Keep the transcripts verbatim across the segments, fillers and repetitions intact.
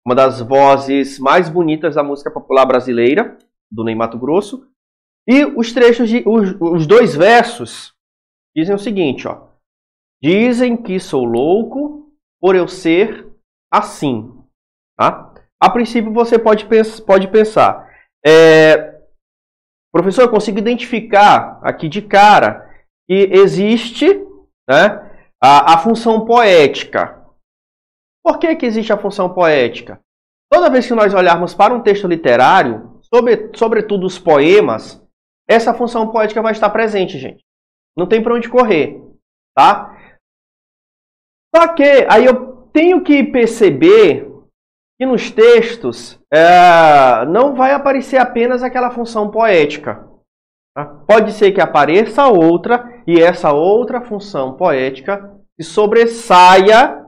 uma das vozes mais bonitas da música popular brasileira, do Ney Matogrosso. E os trechos, de, os, os dois versos, dizem o seguinte, ó. Dizem que sou louco por eu ser assim. Tá? A princípio você pode, pens pode pensar, é, professor, eu consigo identificar aqui de cara que existe, né, a, a função poética. Por que que existe a função poética? Toda vez que nós olharmos para um texto literário, sobre, sobretudo os poemas, essa função poética vai estar presente, gente. Não tem para onde correr, tá? Só que aí eu tenho que perceber que nos textos é, não vai aparecer apenas aquela função poética. Tá? Pode ser que apareça outra e essa outra função poética se sobressaia,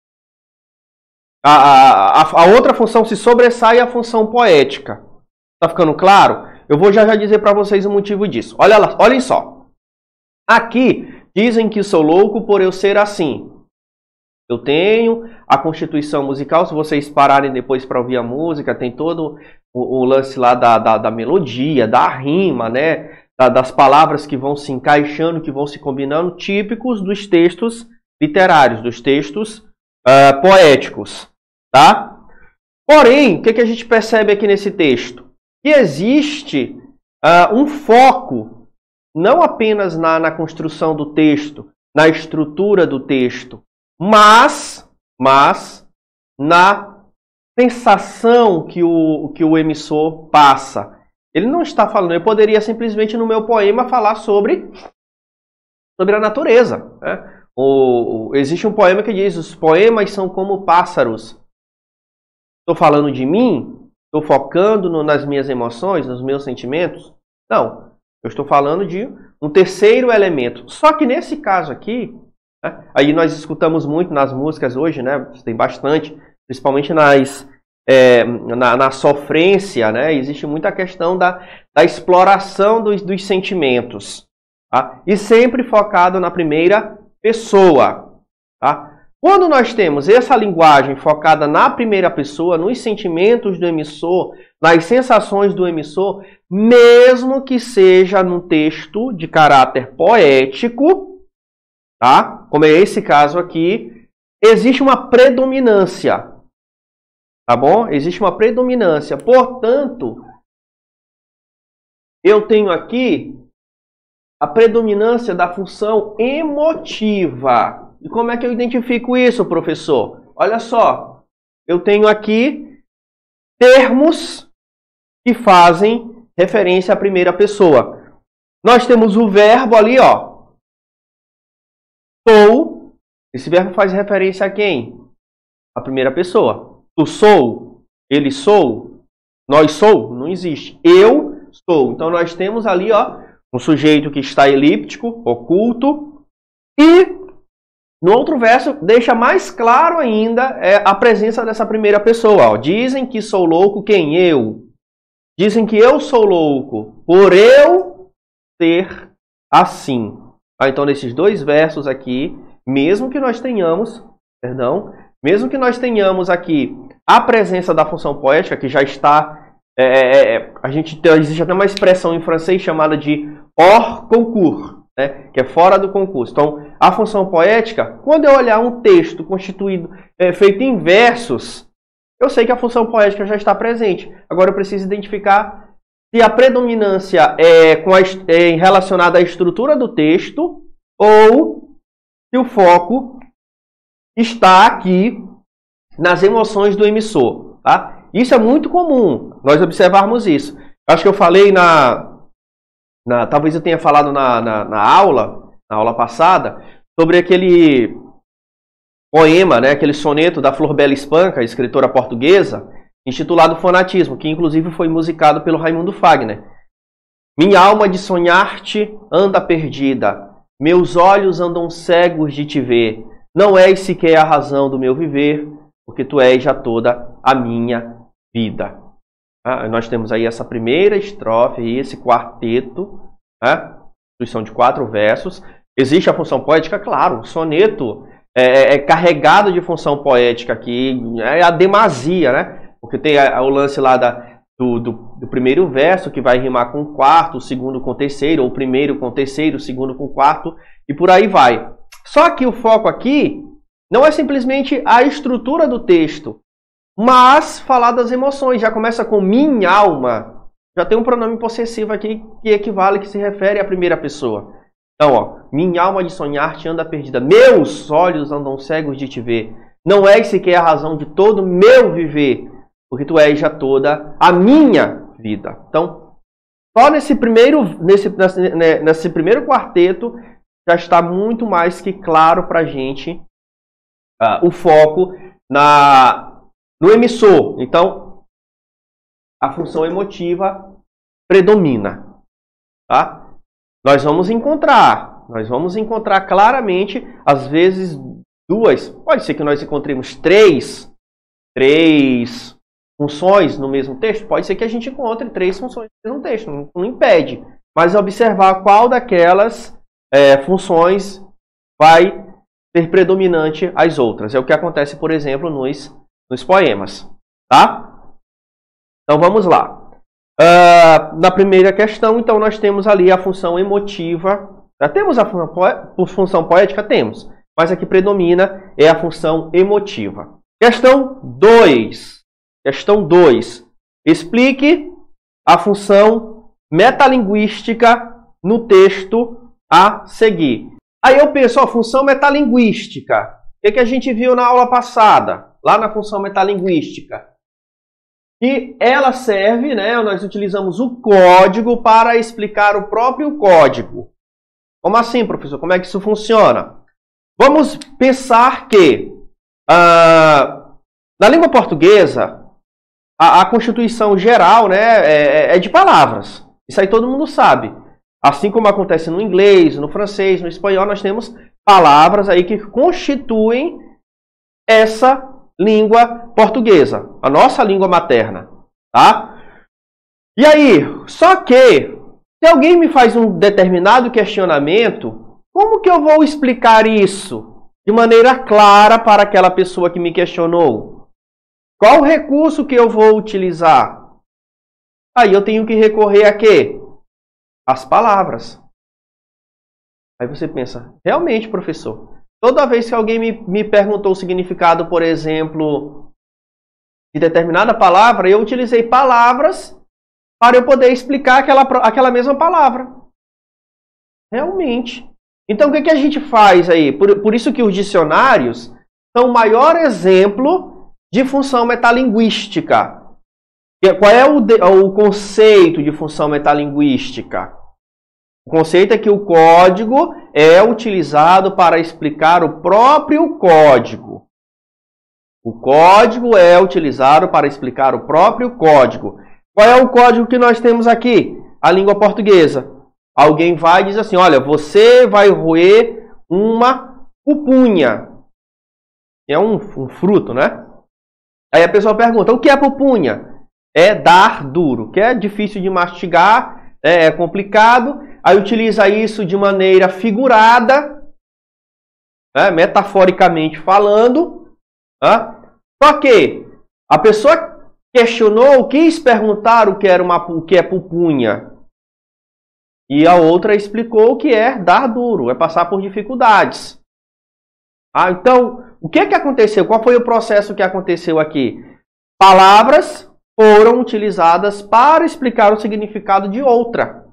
a, a, a outra função se sobressaia à função poética. Tá ficando claro? Eu vou já já dizer para vocês o motivo disso. Olha lá, olhem só. Aqui dizem que sou louco por eu ser assim. Eu tenho a constituição musical, se vocês pararem depois para ouvir a música, tem todo o, o lance lá da, da, da melodia, da rima, né? Da, das palavras que vão se encaixando, que vão se combinando, típicos dos textos literários, dos textos uh, poéticos. Tá? Porém, o que, que a gente percebe aqui nesse texto? Que existe uh, um foco, não apenas na, na construção do texto, na estrutura do texto, mas, mas na sensação que o, que o emissor passa. Ele não está falando, eu poderia simplesmente no meu poema falar sobre, sobre a natureza. Né? O, o, existe um poema que diz, os poemas são como pássaros. Estou falando de mim? Estou focando no, nas minhas emoções, nos meus sentimentos? Não. Eu estou falando de um terceiro elemento. Só que nesse caso aqui, né, aí nós escutamos muito nas músicas hoje, né, tem bastante, principalmente nas, é, na, na sofrência, né, existe muita questão da, da exploração dos, dos sentimentos. Tá? E sempre focado na primeira pessoa. Tá? Quando nós temos essa linguagem focada na primeira pessoa, nos sentimentos do emissor, nas sensações do emissor, mesmo que seja num texto de caráter poético, tá? Como é esse caso aqui, existe uma predominância, tá bom? Existe uma predominância. Portanto, eu tenho aqui a predominância da função emotiva. E como é que eu identifico isso, professor? Olha só, eu tenho aqui termos que fazem referência à primeira pessoa. Nós temos o verbo ali, ó. Sou. Esse verbo faz referência a quem? A primeira pessoa. Tu sou, ele sou, nós sou, não existe. Eu sou. Então nós temos ali, ó, um sujeito que está elíptico, oculto, e no outro verso, deixa mais claro ainda é, a presença dessa primeira pessoa. Ó. Dizem que sou louco, quem? Eu. Dizem que eu sou louco por eu ser assim. Ah, então, nesses dois versos aqui, mesmo que nós tenhamos, perdão, mesmo que nós tenhamos aqui a presença da função poética, que já está, é, é, a gente tem, existe até uma expressão em francês chamada de hors concours, né, que é fora do concurso. Então, a função poética, quando eu olhar um texto constituído, é, feito em versos, eu sei que a função poética já está presente. Agora eu preciso identificar se a predominância é, com a, é relacionada à estrutura do texto ou se o foco está aqui nas emoções do emissor. Tá? Isso é muito comum, nós observarmos isso. Acho que eu falei na... Na, talvez eu tenha falado na, na, na aula, na aula passada, sobre aquele poema, né, aquele soneto da Flor Bela Espanca, escritora portuguesa, intitulado Fanatismo, que inclusive foi musicado pelo Raimundo Fagner. Minha alma de sonhar-te anda perdida, meus olhos andam cegos de te ver, não és sequer a razão do meu viver, porque tu és já toda a minha vida. Ah, nós temos aí essa primeira estrofe, esse quarteto, né? Instituição de quatro versos. Existe a função poética? Claro, o soneto é, é carregado de função poética aqui, é a demasia, né? Porque tem a, o lance lá da, do, do, do primeiro verso, que vai rimar com o quarto, o segundo com o terceiro, ou o primeiro com o terceiro, o segundo com o quarto, e por aí vai. Só que o foco aqui não é simplesmente a estrutura do texto, mas falar das emoções. Já começa com minha alma. Já tem um pronome possessivo aqui que equivale, que se refere à primeira pessoa. Então, ó, minha alma de sonhar-te anda perdida. Meus olhos andam cegos de te ver. Não és sequer a razão de todo meu viver, porque tu és já toda a minha vida. Então, só nesse primeiro, nesse, nesse, nesse primeiro quarteto já está muito mais que claro para a gente uh, o foco na, no emissor. Então, a função emotiva predomina. Tá? Nós vamos encontrar, nós vamos encontrar claramente, às vezes, duas, pode ser que nós encontremos três, três funções no mesmo texto, pode ser que a gente encontre três funções no mesmo texto, não, não impede, mas observar qual daquelas é, funções vai ser predominante às outras. É o que acontece, por exemplo, nos, nos poemas. Tá? Então vamos lá. Uh, na primeira questão, então, nós temos ali a função emotiva. Já temos a função poética? Temos. Mas a que predomina é a função emotiva. Questão dois. Questão dois. Explique a função metalinguística no texto a seguir. Aí eu penso, ó, função metalinguística. O que, que a gente viu na aula passada? Lá na função metalinguística. E ela serve, né, nós utilizamos o código para explicar o próprio código. Como assim, professor? Como é que isso funciona? Vamos pensar que ah, na língua portuguesa, a, a constituição geral, né, é, é de palavras. Isso aí todo mundo sabe. Assim como acontece no inglês, no francês, no espanhol, nós temos palavras aí que constituem essa língua portuguesa, a nossa língua materna, tá? E aí, só que, se alguém me faz um determinado questionamento, como que eu vou explicar isso de maneira clara para aquela pessoa que me questionou? Qual o recurso que eu vou utilizar? Aí eu tenho que recorrer a quê? As palavras. Aí você pensa, realmente, professor, toda vez que alguém me, me perguntou o significado, por exemplo, de determinada palavra, eu utilizei palavras para eu poder explicar aquela, aquela mesma palavra. Realmente. Então, o que, que a gente faz aí? Por, por isso que os dicionários são o maior exemplo de função metalinguística. Qual é o, o conceito de função metalinguística? O conceito é que o código é utilizado para explicar o próprio código. O código é utilizado para explicar o próprio código. Qual é o código que nós temos aqui? A língua portuguesa. Alguém vai e diz assim, olha, você vai roer uma pupunha. É um, um fruto, né? Aí a pessoa pergunta, o que é pupunha? É dar duro, que é difícil de mastigar, é complicado. Aí utiliza isso de maneira figurada, né, metaforicamente falando. Né? Só que a pessoa questionou, quis perguntar o que, era uma, o que é pupunha. E a outra explicou o que é dar duro, é passar por dificuldades. Ah, então, o que, que aconteceu? Qual foi o processo que aconteceu aqui? Palavras foram utilizadas para explicar o significado de outra.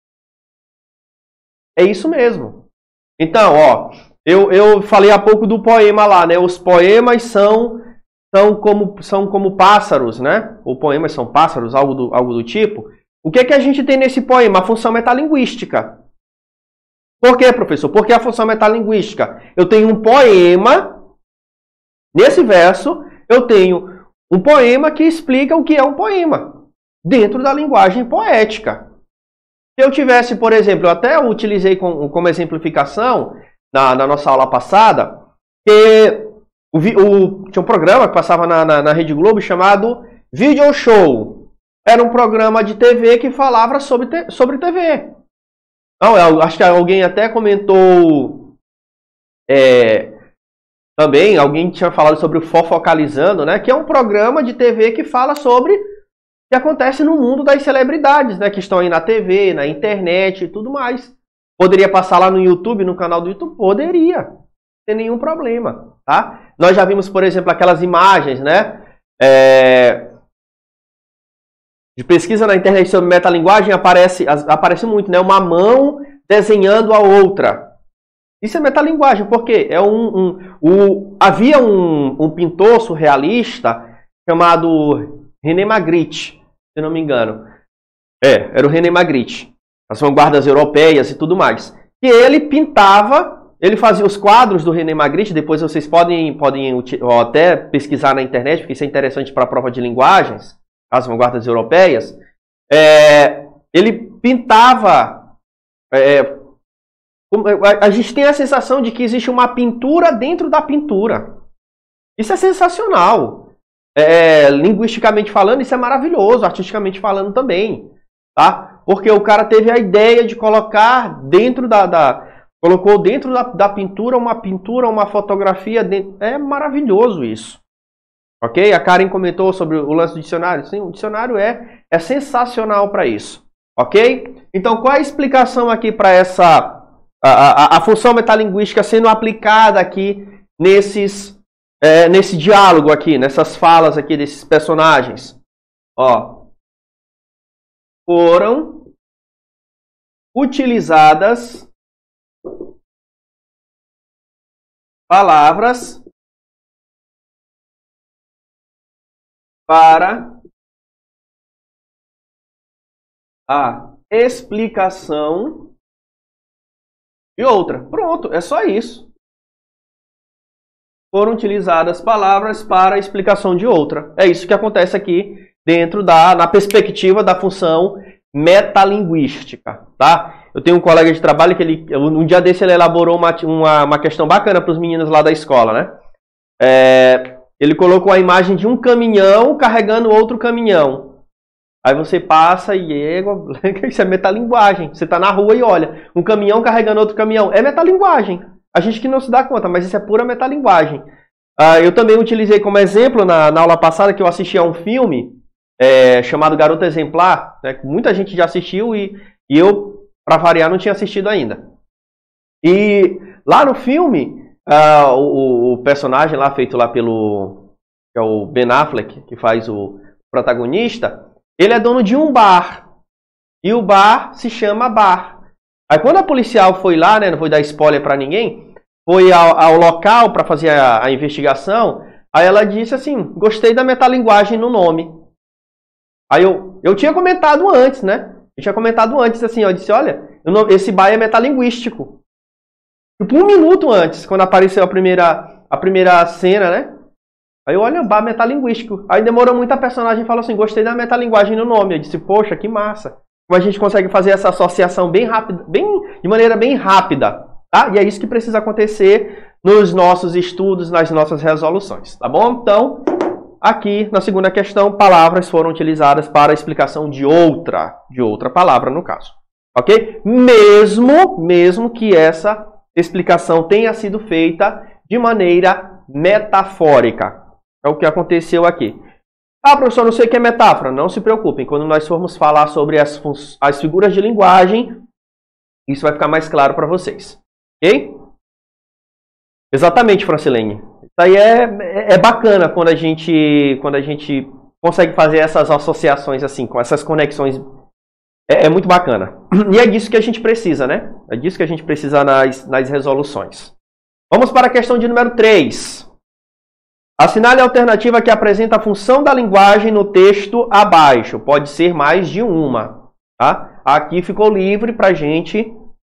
É isso mesmo. Então, ó, eu, eu falei há pouco do poema lá, né? Os poemas são, são, como, são como pássaros, né? Ou poemas são pássaros, algo do, algo do tipo. O que é que a gente tem nesse poema? A função metalinguística. Por quê, professor? Porque a função metalinguística. Eu tenho um poema, nesse verso, eu tenho um poema que explica o que é um poema, dentro da linguagem poética. Se eu tivesse, por exemplo, eu até utilizei como, como exemplificação na, na nossa aula passada, que o, o, tinha um programa que passava na, na, na Rede Globo chamado Video Show. Era um programa de T V que falava sobre, te, sobre T V. Não, eu acho que alguém até comentou... É, também, alguém tinha falado sobre o Fofocalizando, né? Que é um programa de T V que fala sobre o que acontece no mundo das celebridades, né? Que estão aí na T V, na internet e tudo mais. Poderia passar lá no YouTube, no canal do YouTube? Poderia. Não tem nenhum problema, tá? Nós já vimos, por exemplo, aquelas imagens, né? É... De pesquisa na internet sobre metalinguagem, aparece, aparece muito, né? Uma mão desenhando a outra. Isso é metalinguagem, porque é um, um, um, havia um, um pintor surrealista chamado René Magritte, se não me engano. É, era o René Magritte. As vanguardas europeias e tudo mais. E ele pintava, ele fazia os quadros do René Magritte, depois vocês podem, podem até pesquisar na internet, porque isso é interessante para a prova de linguagens, as vanguardas europeias. É, ele pintava... É, a gente tem a sensação de que existe uma pintura dentro da pintura. Isso é sensacional. É, linguisticamente falando, isso é maravilhoso. Artisticamente falando também. Tá? Porque o cara teve a ideia de colocar dentro da... da colocou dentro da, da pintura uma pintura, uma fotografia. Dentro, é maravilhoso isso. Ok? A Karen comentou sobre o lance do dicionário. Sim, o dicionário é, é sensacional para isso. Ok? Então, qual é a explicação aqui para essa... A, a, a função metalinguística sendo aplicada aqui nesses, é, nesse diálogo aqui, nessas falas aqui desses personagens. Ó, foram utilizadas palavras para a explicação e outra. Pronto, é só isso. Foram utilizadas palavras para a explicação de outra. É isso que acontece aqui dentro da na perspectiva da função metalinguística, tá? Eu tenho um colega de trabalho que ele um dia desse ele elaborou uma, uma, uma questão bacana para os meninos lá da escola, né? É, ele colocou a imagem de um caminhão carregando outro caminhão. Aí você passa e é, isso é metalinguagem. Você está na rua e olha, um caminhão carregando outro caminhão. É metalinguagem. A gente que não se dá conta, mas isso é pura metalinguagem. Uh, eu também utilizei como exemplo na, na aula passada que eu assisti a um filme é, chamado Garota Exemplar, né, que muita gente já assistiu e, e eu, para variar, não tinha assistido ainda. E lá no filme, uh, o, o personagem lá feito lá pelo que é o Ben Affleck, que faz o protagonista, ele é dono de um bar. E o bar se chama Bar. Aí quando a policial foi lá, né, não vou dar spoiler para ninguém, foi ao, ao local para fazer a, a investigação, aí ela disse assim, gostei da metalinguagem no nome. Aí eu, eu tinha comentado antes, né? Eu tinha comentado antes assim, eu disse, olha, eu, esse bar é metalinguístico. Tipo, um minuto antes, quando apareceu a primeira, a primeira cena, né? Aí eu olho, bar metalinguístico. Aí demorou muito, a personagem falou assim, gostei da metalinguagem no nome. Eu disse, poxa, que massa. Como a gente consegue fazer essa associação bem rápida, bem, de maneira bem rápida. Tá? E é isso que precisa acontecer nos nossos estudos, nas nossas resoluções. Tá bom? Então, aqui na segunda questão, palavras foram utilizadas para a explicação de outra, de outra palavra no caso. Ok? Mesmo, mesmo que essa explicação tenha sido feita de maneira metafórica. É o que aconteceu aqui. Ah, professor, não sei o que é metáfora. Não se preocupem. Quando nós formos falar sobre as, as figuras de linguagem, isso vai ficar mais claro para vocês. Ok? Exatamente, Francilene. Isso aí é, é, é bacana quando a, gente, quando a gente consegue fazer essas associações assim, com essas conexões. É, é muito bacana. E é disso que a gente precisa, né? É disso que a gente precisa nas, nas resoluções. Vamos para a questão de número três. Assinale a alternativa que apresenta a função da linguagem no texto abaixo. Pode ser mais de uma. Tá? Aqui ficou livre para a gente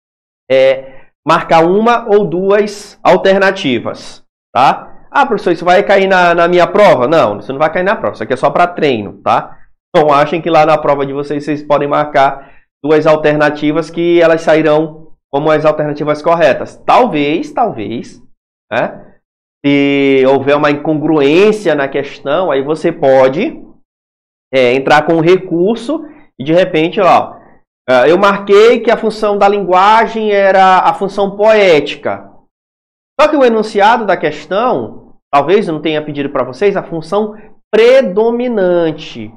é, marcar uma ou duas alternativas. Tá? Ah, professor, isso vai cair na, na minha prova? Não, isso não vai cair na prova. Isso aqui é só para treino. Tá? Não achem que lá na prova de vocês, vocês podem marcar duas alternativas que elas sairão como as alternativas corretas. Talvez, talvez, né? Se houver uma incongruência na questão, aí você pode é, entrar com um recurso e de repente, ó, eu marquei que a função da linguagem era a função poética. Só que o enunciado da questão, talvez eu não tenha pedido para vocês, a função predominante.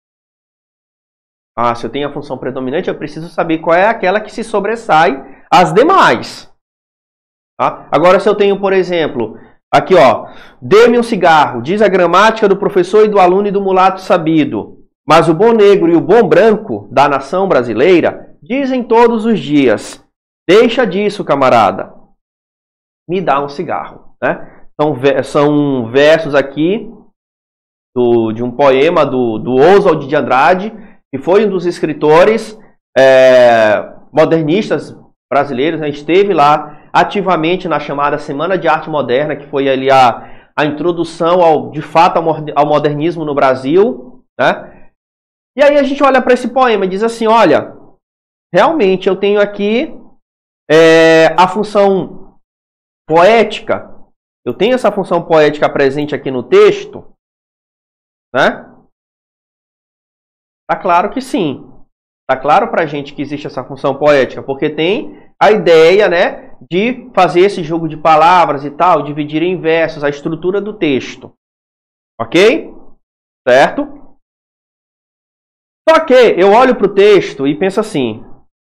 Ah, se eu tenho a função predominante, eu preciso saber qual é aquela que se sobressai às demais. Tá? Agora, se eu tenho, por exemplo, aqui, ó, dê-me um cigarro, diz a gramática do professor e do aluno e do mulato sabido. Mas o bom negro e o bom branco da nação brasileira dizem todos os dias, deixa disso, camarada, me dá um cigarro. Né? São, são versos aqui do, de um poema do, do Oswald de Andrade, que foi um dos escritores é, modernistas brasileiros, né? Esteve lá ativamente na chamada Semana de Arte Moderna, que foi ali a, a introdução, ao, de fato, ao, ao modernismo no Brasil. Né? E aí a gente olha para esse poema e diz assim, olha, realmente eu tenho aqui é, a função poética, eu tenho essa função poética presente aqui no texto, né? Tá claro que sim. Tá claro pra gente que existe essa função poética, porque tem a ideia, né, de fazer esse jogo de palavras e tal, dividir em versos, a estrutura do texto. Ok? Certo? Só que eu olho pro texto e penso assim,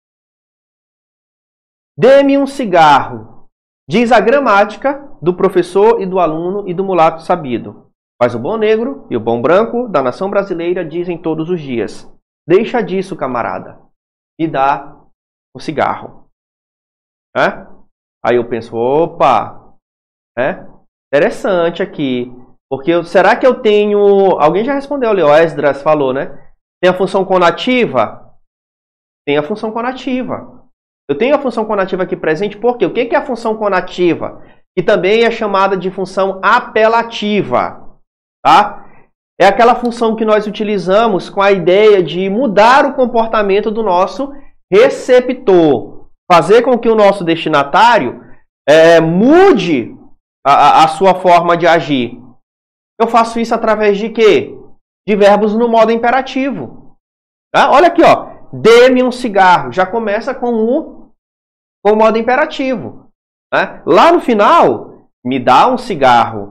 dê-me um cigarro, diz a gramática do professor e do aluno e do mulato sabido. Mas o bom negro e o bom branco da nação brasileira dizem todos os dias, deixa disso, camarada, e dá um cigarro. É? Aí eu penso, opa, é? Interessante aqui, porque eu, será que eu tenho... Alguém já respondeu ali, o Esdras falou, né? Tem a função conativa? Tem a função conativa. Eu tenho a função conativa aqui presente, por quê? O que é a função conativa? Que também é chamada de função apelativa. Tá? É aquela função que nós utilizamos com a ideia de mudar o comportamento do nosso receptor. Fazer com que o nosso destinatário é, mude a, a sua forma de agir. Eu faço isso através de quê? De verbos no modo imperativo. Tá? Olha aqui, ó. Dê-me um cigarro. Já começa com o, com o modo imperativo. Né? Lá no final, me dá um cigarro.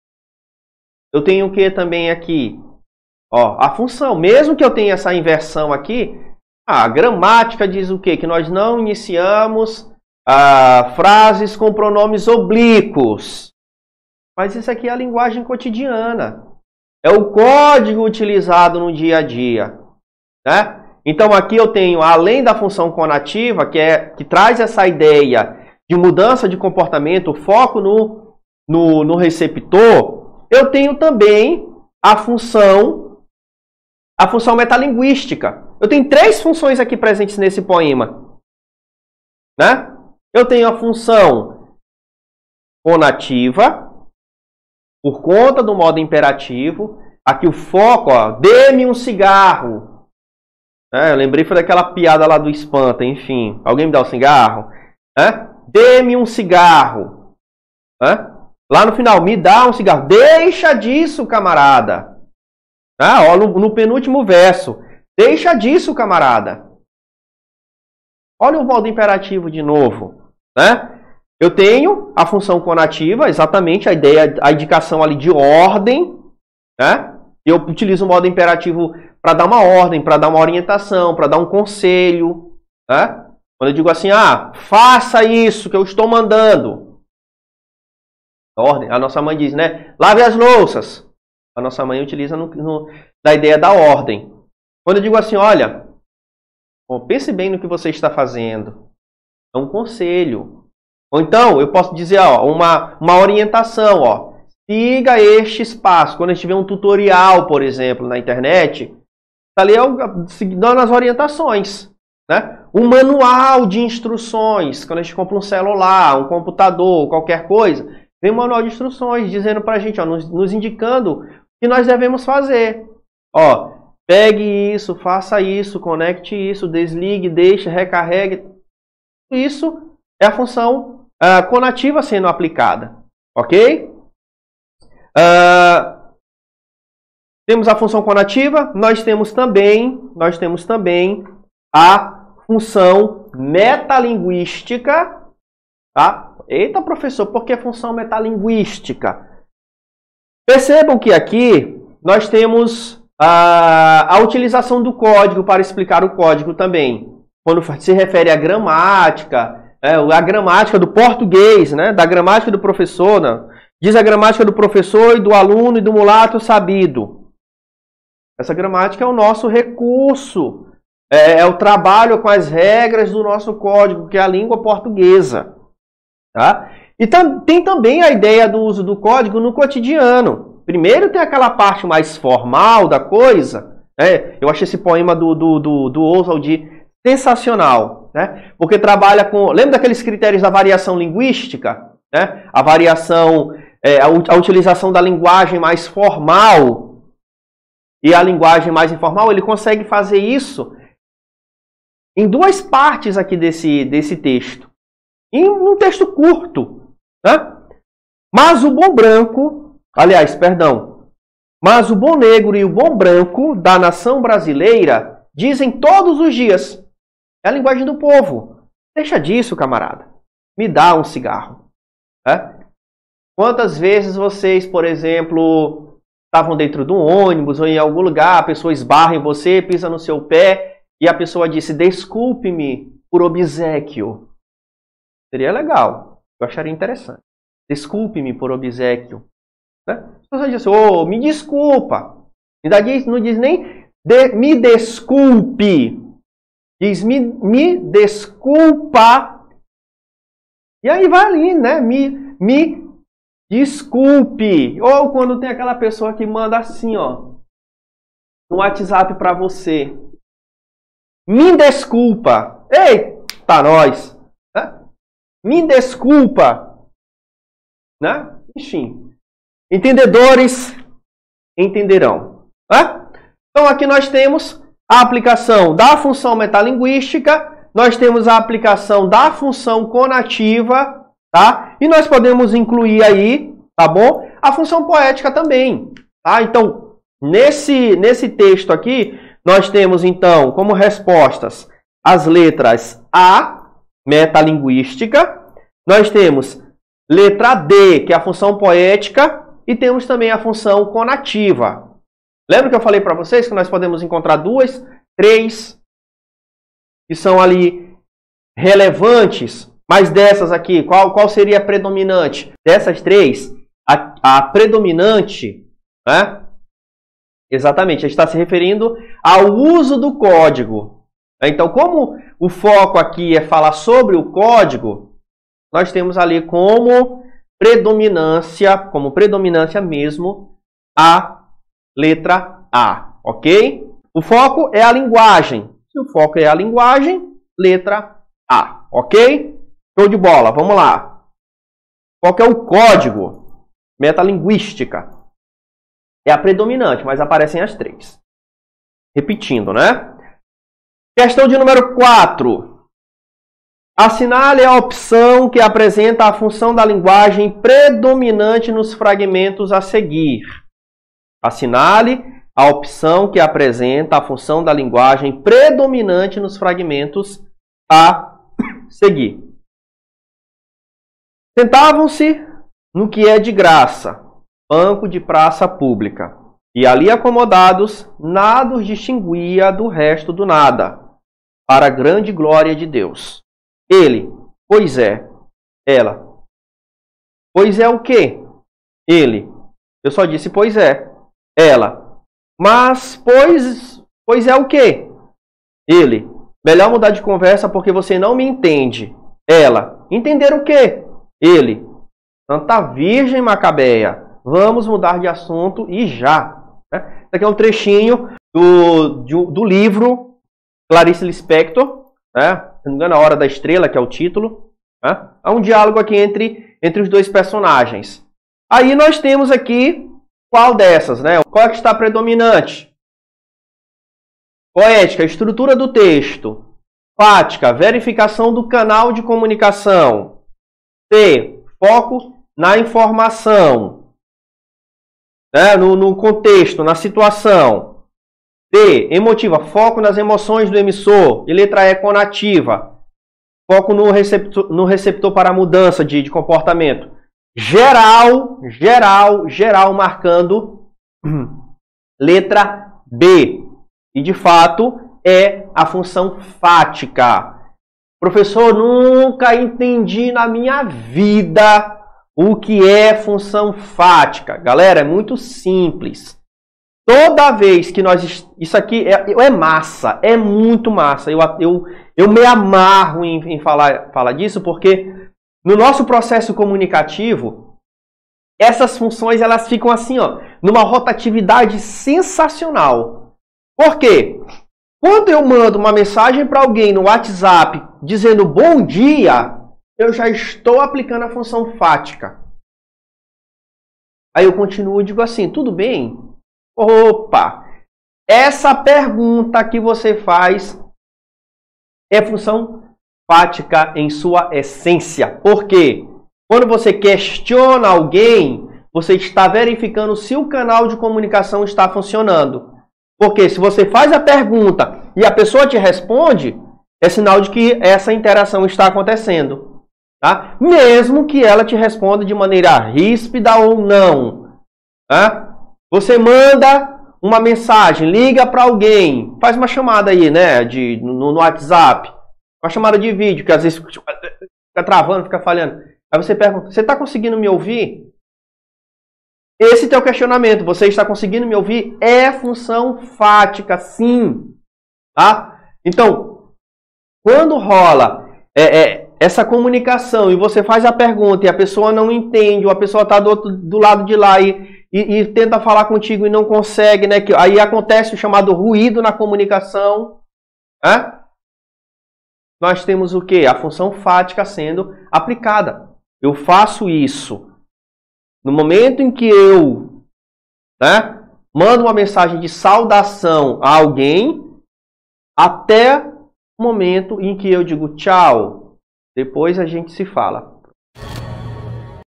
Eu tenho o que também aqui? Ó, a função. Mesmo que eu tenha essa inversão aqui, a gramática diz o quê? Que nós não iniciamos ah, frases com pronomes oblíquos. Mas isso aqui é a linguagem cotidiana. É o código utilizado no dia a dia. Né? Então aqui eu tenho, além da função conativa, que, é, que traz essa ideia de mudança de comportamento, foco no, no, no receptor, eu tenho também a função, a função metalinguística. Eu tenho três funções aqui presentes nesse poema. Né? Eu tenho a função conativa, por conta do modo imperativo. Aqui o foco, ó, dê-me um cigarro. É, eu lembrei foi daquela piada lá do Espanta, enfim. Alguém me dá um cigarro? É? Dê-me um cigarro. É? Lá no final, me dá um cigarro. Deixa disso, camarada. Ah, ó, no, no penúltimo verso. Deixa disso, camarada. Olha o modo imperativo de novo. Né? Eu tenho a função conativa, exatamente a ideia, a indicação ali de ordem. Né? Eu utilizo o modo imperativo para dar uma ordem, para dar uma orientação, para dar um conselho. Né? Quando eu digo assim, ah, faça isso que eu estou mandando. Ordem. A nossa mãe diz, né? Lave as louças. A nossa mãe utiliza no, no, da ideia da ordem. Quando eu digo assim, olha, bom, pense bem no que você está fazendo. É um conselho. Ou então, eu posso dizer, ó, uma, uma orientação, ó. Siga estes passos. Quando a gente vê um tutorial, por exemplo, na internet, está ali dando as orientações. Né? Um manual de instruções. Quando a gente compra um celular, um computador, qualquer coisa, vem um manual de instruções dizendo para a gente, ó, nos, nos indicando o que nós devemos fazer. Ó, pegue isso, faça isso, conecte isso, desligue, deixe, recarregue. Isso é a função uh, conativa sendo aplicada. Ok? Uh, temos a função conativa, nós temos também, nós temos também a função metalinguística. Tá? Eita, professor, por que função metalinguística? Percebam que aqui nós temos a, a utilização do código para explicar o código também. Quando se refere à gramática, é, a gramática do português, né, da gramática do professor, né, diz a gramática do professor e do aluno e do mulato sabido. Essa gramática é o nosso recurso, é, é o trabalho com as regras do nosso código, que é a língua portuguesa. Tá? E tam, tem também a ideia do uso do código no cotidiano. Primeiro tem aquela parte mais formal da coisa. Né? Eu achei esse poema do, do, do, do Oswald sensacional. Né? Porque trabalha com... Lembra daqueles critérios da variação linguística? Né? A variação, é, a, a utilização da linguagem mais formal e a linguagem mais informal. Ele consegue fazer isso em duas partes aqui desse, desse texto. Em um texto curto. Né? Mas o bom branco, aliás, perdão, mas o bom negro e o bom branco da nação brasileira dizem todos os dias. É a linguagem do povo. Deixa disso, camarada. Me dá um cigarro. Né? Quantas vezes vocês, por exemplo, estavam dentro de um ônibus ou em algum lugar, a pessoa esbarra em você, pisa no seu pé e a pessoa disse, desculpe-me por obséquio. Seria legal. Eu acharia interessante. Desculpe-me por obséquio. Né? A pessoa diz, oh, me desculpa. Não diz nem de, me desculpe. Diz me, me desculpa. E aí vai ali, né? Me, me desculpe. Ou quando tem aquela pessoa que manda assim, ó, no WhatsApp para você. Me desculpa. Eita, nós. Né? Me desculpa. Né? Enfim. Entendedores entenderão. Né? Então aqui nós temos a aplicação da função metalinguística, nós temos a aplicação da função conativa, tá? E nós podemos incluir aí, tá bom? A função poética também, tá? Então, nesse, nesse texto aqui, nós temos então como respostas as letras A, metalinguística, nós temos letra D, que é a função poética, e temos também a função conativa. Lembra que eu falei para vocês que nós podemos encontrar duas, três, que são ali relevantes, mas dessas aqui, qual, qual seria a predominante? Dessas três, a, a predominante, né? Exatamente, a gente está se referindo ao uso do código. Então, como o foco aqui é falar sobre o código, nós temos ali como predominância, como predominância mesmo, a letra A, ok? O foco é a linguagem. Se o foco é a linguagem, letra A, ok? Show de bola, vamos lá. Qual que é o código? Metalinguística. É a predominante, mas aparecem as três. Repetindo, né? Questão de número quatro. Assinale a opção que apresenta a função da linguagem predominante nos fragmentos a seguir. Assinale a opção que apresenta a função da linguagem predominante nos fragmentos a seguir. Sentavam-se no que é de graça, banco de praça pública, e ali acomodados, nada os distinguia do resto do nada, para a grande glória de Deus. Ele, pois é, ela. Pois é o quê? Ele. Eu só disse pois é. Ela. Mas, pois, pois é o quê? Ele. Melhor mudar de conversa porque você não me entende. Ela. Entender o quê? Ele. Santa Virgem Macabeia. Vamos mudar de assunto e já. Né? Isso aqui é um trechinho do, do, do livro Clarice Lispector. Né? Se não me engano, A Hora da Estrela, que é o título. Né? Há um diálogo aqui entre, entre os dois personagens. Aí nós temos aqui qual dessas, né? Qual é que está predominante? Poética, estrutura do texto. Fática, verificação do canal de comunicação. C, foco na informação. Né? No, no contexto, na situação. D, emotiva, foco nas emoções do emissor. E letra E, conativa. Foco no receptor, no receptor para mudança de, de comportamento. Geral, geral, geral, marcando letra B. E, de fato, é a função fática. Professor, nunca entendi na minha vida o que é função fática. Galera, é muito simples. Toda vez que nós... Isso aqui é, é massa, é muito massa. Eu, eu, eu me amarro em, em falar, falar disso, porque no nosso processo comunicativo, essas funções elas ficam assim, ó, numa rotatividade sensacional. Por quê? Quando eu mando uma mensagem para alguém no WhatsApp dizendo bom dia, eu já estou aplicando a função fática. Aí eu continuo e digo assim, tudo bem? Opa! Essa pergunta que você faz é função fática em sua essência. Por quê? Quando você questiona alguém, você está verificando se o canal de comunicação está funcionando. Porque se você faz a pergunta e a pessoa te responde, é sinal de que essa interação está acontecendo. Tá? Mesmo que ela te responda de maneira ríspida ou não. Tá? Você manda uma mensagem, liga para alguém, faz uma chamada aí, né, de, no, no WhatsApp, uma chamada de vídeo, que às vezes fica travando, fica falhando. Aí você pergunta, você está conseguindo me ouvir? Esse teu questionamento, você está conseguindo me ouvir? É função fática, sim. Tá? Então, quando rola é, é, essa comunicação e você faz a pergunta e a pessoa não entende, ou a pessoa está do, do lado de lá e, e, e tenta falar contigo e não consegue, né? Que, aí acontece o chamado ruído na comunicação. Né? Nós temos o quê? A função fática sendo aplicada. Eu faço isso. No momento em que eu, né, mando uma mensagem de saudação a alguém, até o momento em que eu digo tchau, depois a gente se fala.